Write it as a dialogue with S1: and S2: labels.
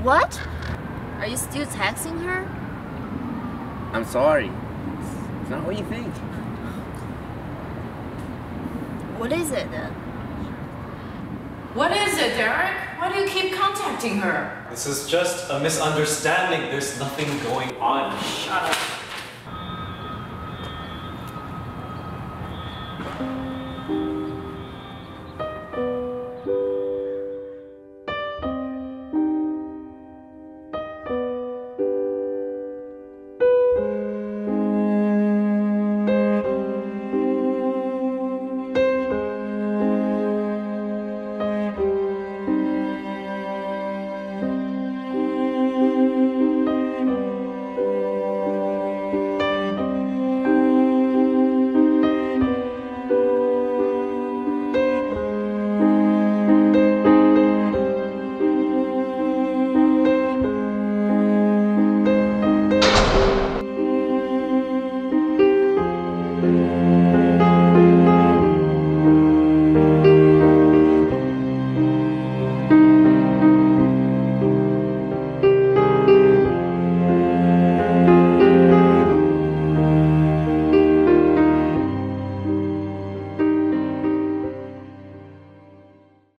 S1: What? Are you still texting her?
S2: I'm sorry. It's not what you think.
S1: What is it then?
S3: What is it, Derek? Why do you keep contacting her?
S4: This is just a misunderstanding. There's nothing going on. Shut up.